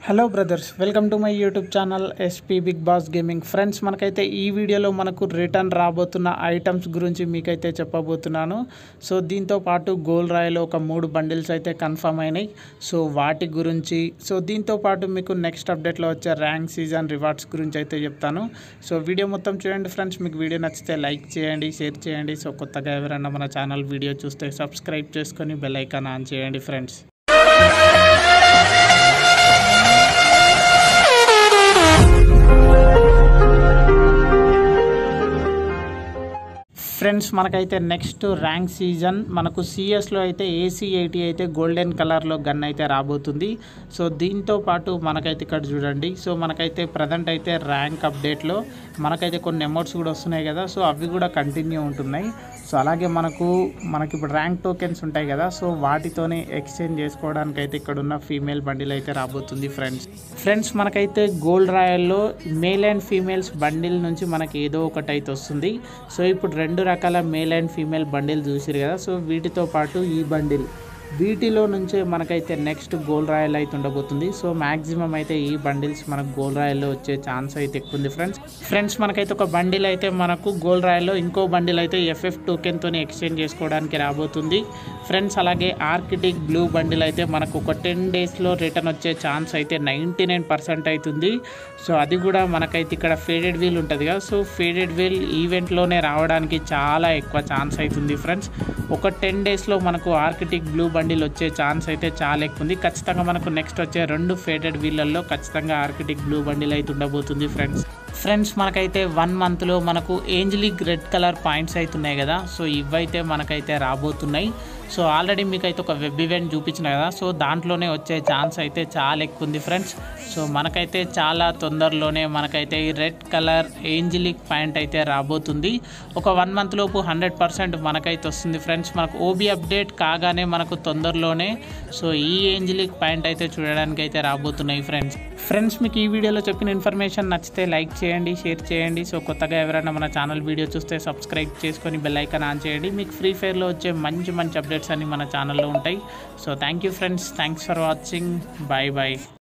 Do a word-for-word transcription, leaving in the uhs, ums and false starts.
Hello brothers, welcome to my YouTube channel SP big boss gaming. Friends, మనకైతే ఈ వీడియోలో మనకు రిటర్న్ రాబోతున్న ఐటమ్స్ గురించి మీకైతే చెప్పబోతున్నాను. సో దీంతో పాటు గోల్డ్ రాయలో ఒక మూడు బండిల్స్ అయితే కన్ఫర్మ్ అయినాయి. సో వాటి గురించి, సో దీంతో పాటు మీకు నెక్స్ట్ అప్డేట్లో వచ్చే ర్యాంక్ సీజన్ రివార్డ్స్ గురించి అయితే చెప్తాను. సో వీడియో మొత్తం చూడండి ఫ్రెండ్స్. మీకు వీడియో నచ్చితే లైక్ చేయండి, షేర్ చేయండి. సో కొత్తగా ఎవరైనా మన ఛానల్ వీడియో చూస్తే సబ్స్క్రైబ్ చేసుకొని బెల్ ఐకాన్ ఆన్ చేయండి ఫ్రెండ్స్. ఫ్రెండ్స్, మనకైతే నెక్స్ట్ ర్యాంక్ సీజన్ మనకు సిఎస్లో అయితే ఏసీ ఎయిటీ అయితే గోల్డెన్ కలర్లో గన్ అయితే రాబోతుంది. సో దీంతో పాటు మనకైతే ఇక్కడ చూడండి, సో మనకైతే ప్రజెంట్ అయితే ర్యాంక్ అప్డేట్లో మనకైతే కొన్ని అమౌంట్స్ కూడా వస్తున్నాయి కదా. సో అవి కూడా కంటిన్యూ ఉంటున్నాయి. సో అలాగే మనకు మనకి ఇప్పుడు ర్యాంక్ టోకెన్స్ ఉంటాయి కదా. సో వాటితోనే ఎక్స్చేంజ్ చేసుకోవడానికి అయితే ఇక్కడ ఉన్న ఫీమేల్ బండిల్ అయితే రాబోతుంది ఫ్రెండ్స్. ఫ్రెండ్స్ మనకైతే గోల్డ్ రాయల్లో మేల్ అండ్ ఫీమేల్స్ బండిల్ నుంచి మనకి ఏదో ఒకటి అయితే వస్తుంది. సో ఇప్పుడు రెండు రకాల మేల్ అండ్ ఫీమేల్ బండిల్ చూసిరు కదా. సో వీటితో పాటు ఈ బండిల్, వీటిలో నుంచే మనకైతే నెక్స్ట్ గోల్డ్ రాయల్ అయితే ఉండబోతుంది. సో మ్యాక్సిమం అయితే ఈ బండిల్స్ మనకు గోల్డ్ రాయల్లో వచ్చే ఛాన్స్ అయితే ఎక్కువ ఉంది ఫ్రెండ్స్. ఫ్రెండ్స్ మనకైతే ఒక బండిల్ అయితే మనకు గోల్డ్ రాయల్లో, ఇంకో బండిల్ అయితే ఎఫ్ఎఫ్ టోకెన్తో ఎక్స్చేంజ్ చేసుకోవడానికి రాబోతుంది ఫ్రెండ్స్. అలాగే ఆర్కిటిక్ బ్లూ బండిల్ అయితే మనకు ఒక టెన్ డేస్లో రిటర్న్ వచ్చే ఛాన్స్ అయితే నైంటీ నైన్ పర్సెంట్ అవుతుంది. సో అది కూడా మనకైతే ఇక్కడ ఫేడెడ్ వీల్ ఉంటుంది కదా. సో ఫేడెడ్ వీల్ ఈవెంట్లోనే రావడానికి చాలా ఎక్కువ ఛాన్స్ అవుతుంది ఫ్రెండ్స్. ఒక టెన్ డేస్లో మనకు ఆర్కిటిక్ బ్లూ బండిల్ వచ్చే ఛాన్స్ అయితే చాలా ఎక్కువ ఉంది. ఖచ్చితంగా మనకు నెక్స్ట్ వచ్చే రెండు ఫేడెడ్ వీళ్ళల్లో ఖచ్చితంగా ఆర్కిటిక్ బ్లూ బండిల్ అయితే ఉండబోతుంది ఫ్రెండ్స్. ఫ్రెండ్స్ మనకైతే వన్ మంత్లో మనకు ఏంజలిక్ రెడ్ కలర్ పాయింట్స్ అవుతున్నాయి కదా. సో ఇవైతే మనకైతే రాబోతున్నాయి. సో ఆల్రెడీ మీకైతే ఒక వెబ్ ఈవెంట్ చూపించిన కదా. సో దాంట్లోనే వచ్చే ఛాన్స్ అయితే చాలా ఎక్కువ ఉంది ఫ్రెండ్స్. సో మనకైతే చాలా తొందరలోనే మనకైతే ఈ రెడ్ కలర్ ఏంజలిక్ పాయింట్ అయితే రాబోతుంది. ఒక వన్ మంత్ లోపు హండ్రెడ్ పర్సెంట్ మనకైతే వస్తుంది ఫ్రెండ్స్. మనకు ఓబీ అప్డేట్ కాగానే మనకు తొందరలోనే సో ఈ ఏంజలిక్ పాయింట్ అయితే చూడడానికి అయితే రాబోతున్నాయి ఫ్రెండ్స్. ఫ్రెండ్స్ మీకు ఈ వీడియోలో చెప్పిన ఇన్ఫర్మేషన్ నచ్చితే లైక్ చేయండి, షేర్ చేయండి. సో కొత్తగా ఎవరైనా మన ఛానల్ వీడియో చూస్తే సబ్స్క్రైబ్ చేసుకొని బెల్ ఐకాన్ ఆన్ చేయండి. మీకు ఫ్రీ ఫైర్లో వచ్చే మంచి మంచి అప్డేట్స్ అన్ని మన ఛానల్లో ఉంటాయి. So thank you friends, thanks for watching, bye bye.